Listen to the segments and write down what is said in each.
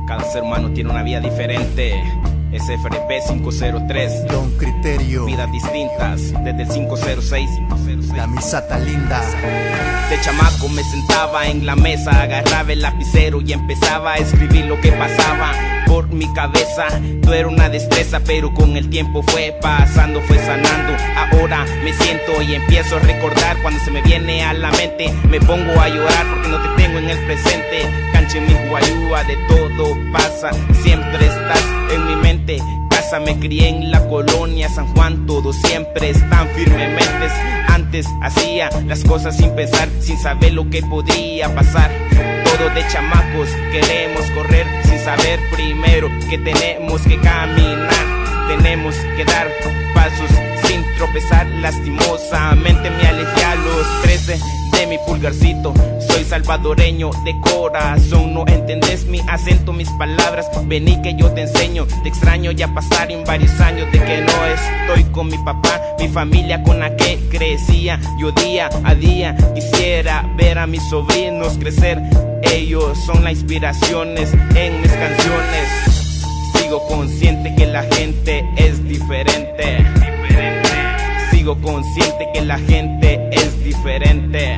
Cada ser humano tiene una vida diferente. SFRP 503. Don Criterio. Vidas distintas desde el 506. La misata linda. De chamaco me sentaba en la mesa, agarraba el lapicero y empezaba a escribir lo que pasaba por mi cabeza. No era una destreza, pero con el tiempo fue pasando, fue sanando. Ahora me siento y empiezo a recordar. Cuando se me viene a la mente me pongo a llorar porque no te tengo en el presente. Canche mi guayúa, de todo pasa, siempre estás en mi mente. Casa, me crié en la colonia San Juan, todos siempre están firmemente. Antes hacía las cosas sin pensar, sin saber lo que podría pasar. Todos de chamacos queremos correr sin saber primero que tenemos que caminar. Tenemos que dar pasos sin tropezar. Lastimosamente me alejé a los 13 de mi pulgarcito. Soy salvadoreño de corazón, no entendés mi acento, mis palabras. Vení que yo te enseño. Te extraño, ya pasaron varios años de que no estoy con mi papá, mi familia con la que crecía. Yo día a día quisiera ver a mis sobrinos crecer. Ellos son las inspiraciones en mis canciones. Sigo consciente que la gente es diferente. Sigo consciente que la gente es diferente.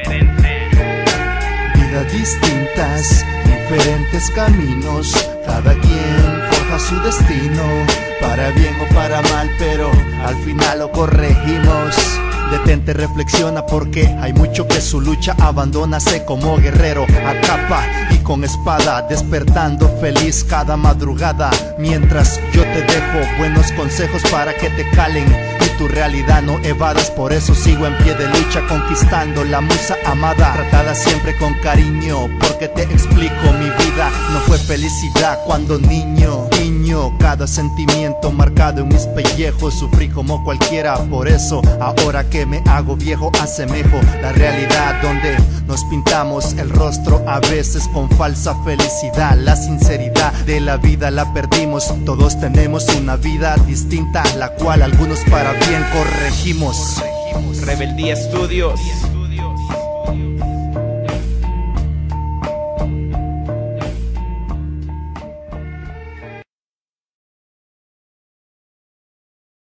Vidas distintas, diferentes caminos. Cada quien forja su destino, para bien o para mal, pero al final lo corregimos. Detente, reflexiona, porque hay mucho que su lucha abandona. Sé como guerrero a capa y con espada, despertando feliz cada madrugada. Mientras yo te dejo buenos consejos para que te calen y tu realidad no evadas. Por eso sigo en pie de lucha, conquistando la musa amada, tratada siempre con cariño. Porque te explico, mi vida no fue felicidad cuando niño. Cada sentimiento marcado en mis pellejos, sufrí como cualquiera. Por eso ahora que me hago viejo asemejo la realidad donde nos pintamos el rostro a veces con falsa felicidad. La sinceridad de la vida la perdimos. Todos tenemos una vida distinta, la cual algunos para bien corregimos. Rebeldía Studios.